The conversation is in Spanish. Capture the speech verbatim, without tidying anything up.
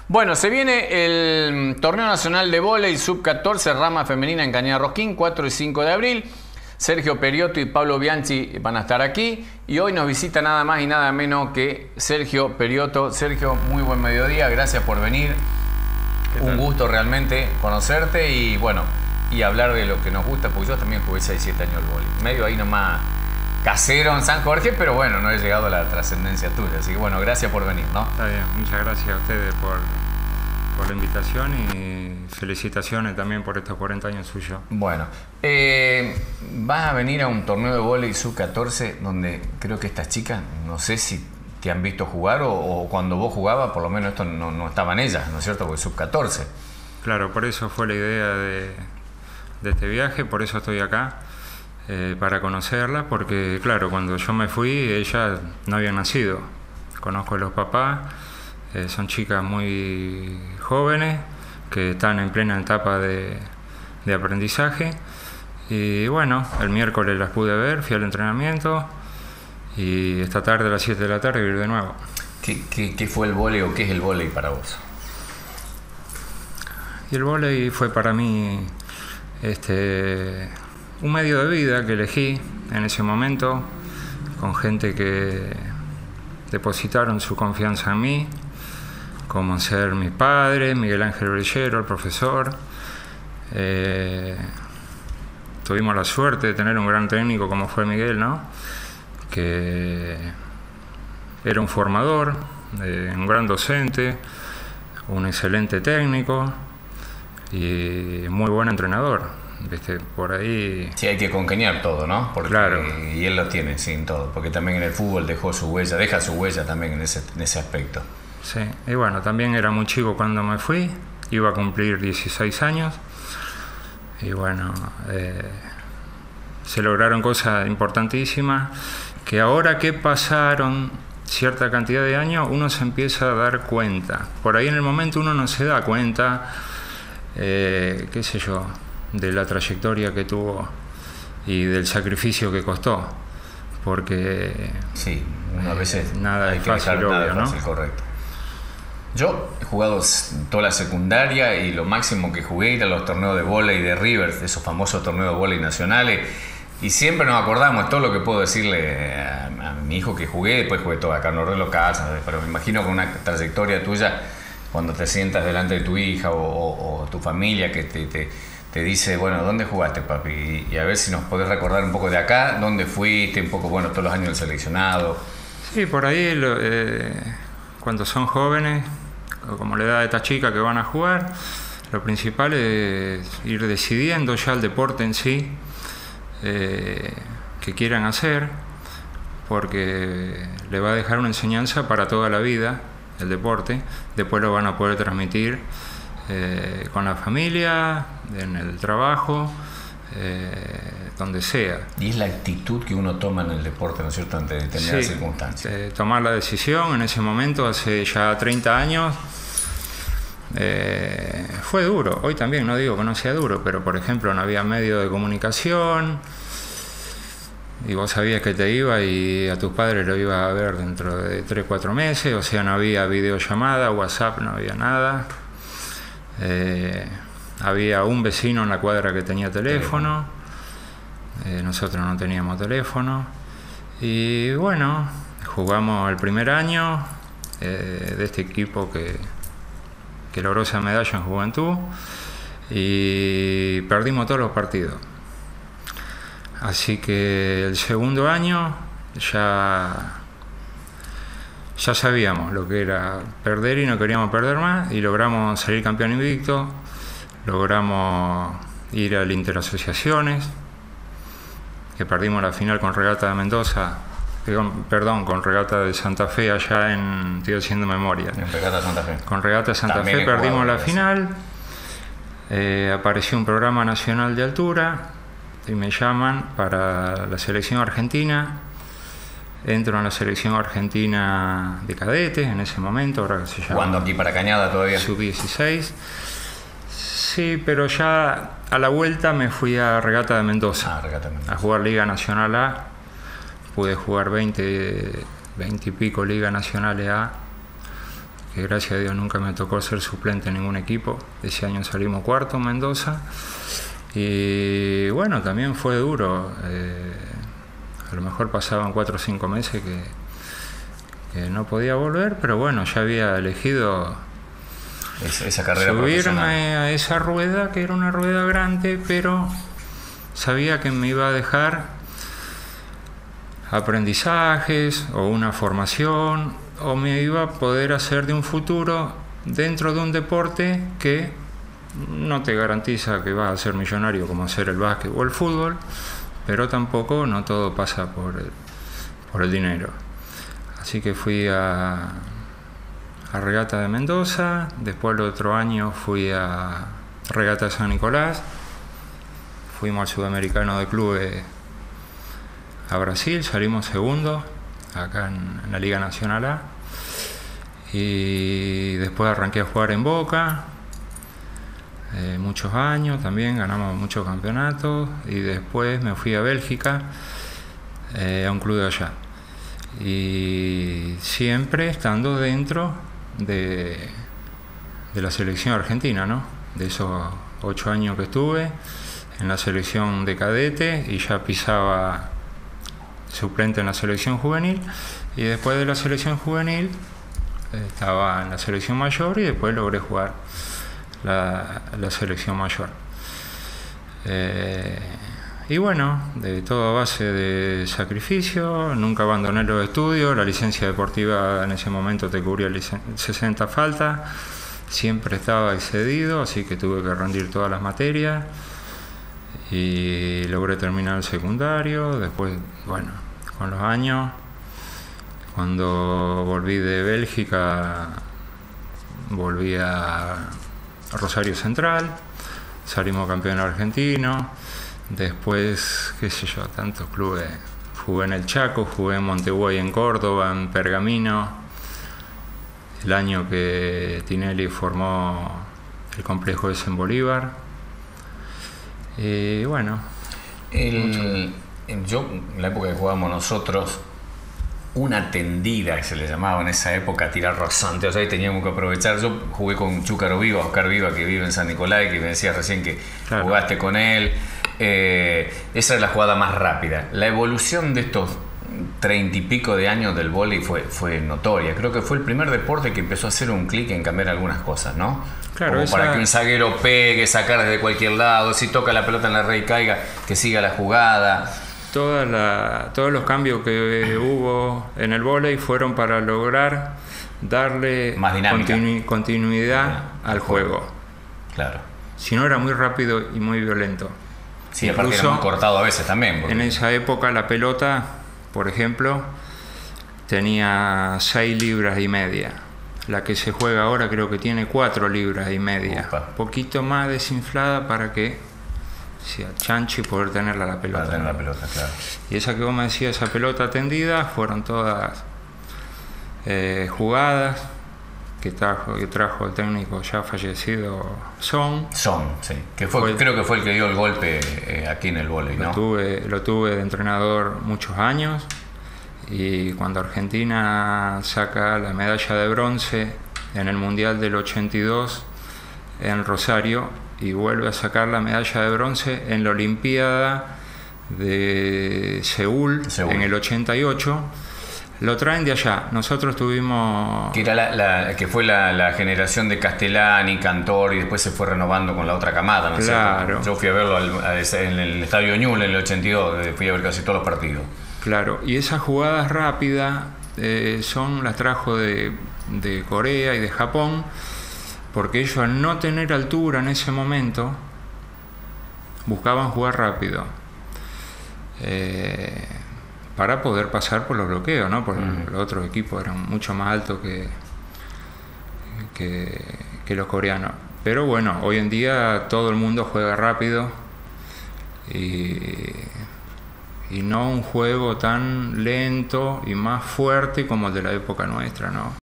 Bueno, se viene el Torneo Nacional de Vóley sub catorce, rama femenina en Cañada Rosquín, cuatro y cinco de abril. Sergio Periotto y Pablo Bianchi van a estar aquí. Y hoy nos visita nada más y nada menos que Sergio Periotto. Sergio, muy buen mediodía, gracias por venir. Un gusto realmente conocerte y bueno, y hablar de lo que nos gusta, porque yo también jugué seis siete años al vóley. Medio ahí nomás casero en San Jorge, pero bueno, no he llegado a la trascendencia tuya. Así que bueno, gracias por venir, ¿no? Está bien, muchas gracias a ustedes por, por la invitación y felicitaciones también por estos cuarenta años suyos. Bueno, eh, vas a venir a un torneo de vóley sub catorce donde creo que estas chicas, no sé si te han visto jugar o, o cuando vos jugabas, por lo menos esto no, no estaban ellas, ¿no es cierto? Porque sub catorce. Claro, por eso fue la idea de, de este viaje, por eso estoy acá. Eh, para conocerla, porque claro, cuando yo me fui ellas no habían nacido. Conozco a los papás, eh, son chicas muy jóvenes que están en plena etapa de, de aprendizaje y bueno, el miércoles las pude ver, fui al entrenamiento y esta tarde a las siete de la tarde voy a ir de nuevo. ¿Qué, qué, qué fue el vóley o qué es el vóley para vos? Y el vóley fue para mí este un medio de vida que elegí en ese momento, con gente que depositaron su confianza en mí, como ser mi padre, Miguel Ángel Brillero, el profesor. Eh, tuvimos la suerte de tener un gran técnico como fue Miguel, ¿no? Que era un formador, eh, un gran docente, un excelente técnico y muy buen entrenador. ¿Viste? Por ahí... Sí, hay que congeniar todo, ¿no? Porque, claro. Y él lo tiene, sí, en todo. Porque también en el fútbol dejó su huella, deja su huella también en ese, en ese aspecto. Sí, y bueno, también era muy chico cuando me fui. Iba a cumplir dieciséis años. Y bueno, eh, se lograron cosas importantísimas. Que ahora que pasaron cierta cantidad de años, uno se empieza a dar cuenta. Por ahí en el momento uno no se da cuenta, eh, qué sé yo, de la trayectoria que tuvo y del sacrificio que costó, porque sí, a veces eh, nada hay es que fácil, dejar nada obvio, fácil, ¿no? Correcto. Yo he jugado toda la secundaria y lo máximo que jugué era los torneos de vóley de River, esos famosos torneos de vóley nacionales, y siempre nos acordamos, todo lo que puedo decirle a, a mi hijo que jugué, después jugué todo acá en Norrelo Casa, pero me imagino con una trayectoria tuya, cuando te sientas delante de tu hija o, o, o tu familia que te, te te dice, bueno, ¿dónde jugaste, papi? Y, y a ver si nos podés recordar un poco de acá, ¿dónde fuiste? Un poco, bueno, todos los años del seleccionado. Sí, por ahí, lo, eh, cuando son jóvenes, o como la edad de esta chica que van a jugar, lo principal es ir decidiendo ya el deporte en sí, eh, que quieran hacer, porque le va a dejar una enseñanza para toda la vida, el deporte, después lo van a poder transmitir Eh, con la familia, en el trabajo, eh, donde sea. Y es la actitud que uno toma en el deporte, ¿no es cierto?, ante determinadas sí, circunstancias. Eh, tomar la decisión en ese momento, hace ya treinta años, eh, fue duro. Hoy también, no digo que no sea duro, pero por ejemplo no había medio de comunicación y vos sabías que te iba y a tus padres lo ibas a ver dentro de tres cuatro meses, o sea, no había videollamada, WhatsApp, no había nada. Eh, había un vecino en la cuadra que tenía teléfono, eh, nosotros no teníamos teléfono y bueno, jugamos el primer año eh, de este equipo que, que logró esa medalla en juventud y perdimos todos los partidos, así que el segundo año ya Ya sabíamos lo que era perder y no queríamos perder más y logramos salir campeón invicto, logramos ir al Interasociaciones, que perdimos la final con Regata de Mendoza, perdón, con Regata de Santa Fe allá en, estoy haciendo memoria. En Regata Santa Fe. Con Regata de Santa También Fe perdimos la eso. final, eh, apareció un programa nacional de altura y me llaman para la selección argentina. Entro en la selección argentina de cadetes en ese momento, ahora que se llama. ¿Jugando aquí para Cañada todavía? sub dieciséis. Sí, pero ya a la vuelta me fui a Regata de Mendoza. Ah, Regata de Mendoza. A jugar Liga Nacional A. Pude jugar veinte, veinte y pico Liga Nacionales A. que gracias a Dios nunca me tocó ser suplente en ningún equipo. Ese año salimos cuarto en Mendoza. Y bueno, también fue duro. Eh, a lo mejor pasaban cuatro o cinco meses que, que no podía volver, pero bueno, ya había elegido esa, esa carrera subirme a esa rueda, que era una rueda grande, pero sabía que me iba a dejar aprendizajes o una formación, o me iba a poder hacer de un futuro dentro de un deporte que no te garantiza que vas a ser millonario como ser el básquet o el fútbol, pero tampoco no todo pasa por el, por el dinero. Así que fui a, a Regata de Mendoza, después el otro año fui a Regata de San Nicolás, fuimos al Sudamericano de Clubes a Brasil, salimos segundo acá en, en la Liga Nacional A, y después arranqué a jugar en Boca. Eh, muchos años también, ganamos muchos campeonatos, y después me fui a Bélgica, eh, a un club de allá, y siempre estando dentro de, de la selección argentina, ¿no? De esos ocho años que estuve en la selección de cadete, y ya pisaba suplente en la selección juvenil, y después de la selección juvenil eh, estaba en la selección mayor, y después logré jugar La, la selección mayor. Eh, y bueno, de todo a base de sacrificio, nunca abandoné los estudios, la licencia deportiva en ese momento te cubría sesenta faltas, siempre estaba excedido, así que tuve que rendir todas las materias y logré terminar el secundario. Después, bueno, con los años, cuando volví de Bélgica, volví a Rosario Central, salimos campeón argentino. Después, qué sé yo, tantos clubes. Jugué en el Chaco, jugué en Montevideo, en Córdoba, en Pergamino. El año que Tinelli formó el complejo ese en Bolívar. Y bueno. El, yo, en la época que jugábamos nosotros, una tendida que se le llamaba en esa época, tirar rasante, o sea, ahí teníamos que aprovechar. Yo jugué con Chúcaro Viva, Oscar Viva, que vive en San Nicolás, que me decía recién que claro, jugaste con él. Eh, esa es la jugada más rápida. La evolución de estos treinta y pico de años del vóley fue, fue notoria. Creo que fue el primer deporte que empezó a hacer un clic en cambiar algunas cosas, ¿no? Claro, como esa... para que un zaguero pegue, sacar desde cualquier lado, si toca la pelota en la red y caiga, que siga la jugada. Toda la, todos los cambios que hubo en el vóley fueron para lograr darle más continu, continuidad ah, al juego. juego. Claro. Si no, era muy rápido y muy violento. Sí, incluso, aparte era muy cortado a veces también. Porque... En esa época la pelota, por ejemplo, tenía seis libras y media. La que se juega ahora creo que tiene cuatro libras y media. Un poquito más desinflada para que sea chancho y poder tenerla la pelota. Para tener la pelota, claro. Y esa que vos me decías, esa pelota tendida, fueron todas eh, jugadas que trajo, que trajo el técnico ya fallecido Son. Son, sí. Que fue, fue, creo que fue el que dio el golpe eh, aquí en el vóley, ¿no? Lo tuve, lo tuve de entrenador muchos años, y cuando Argentina saca la medalla de bronce en el Mundial del ochenta y dos en Rosario, y vuelve a sacar la medalla de bronce en la Olimpiada de Seúl, Seúl. en el ochenta y ocho, lo traen de allá. Nosotros tuvimos... Que, era la, la, que fue la, la generación de Castellani, Cantor, y después se fue renovando con la otra camada, ¿no? Claro. Yo fui a verlo al, a, en el Estadio Ñuble en el ochenta y dos, fui a ver casi todos los partidos. Claro, y esas jugadas rápidas eh, son las trajo de, de Corea y de Japón, porque ellos, al no tener altura en ese momento, buscaban jugar rápido eh, para poder pasar por los bloqueos, ¿no? Porque mm. los otros equipos eran mucho más altos que, que, que los coreanos. Pero bueno, hoy en día todo el mundo juega rápido y, y no un juego tan lento y más fuerte como el de la época nuestra, ¿no?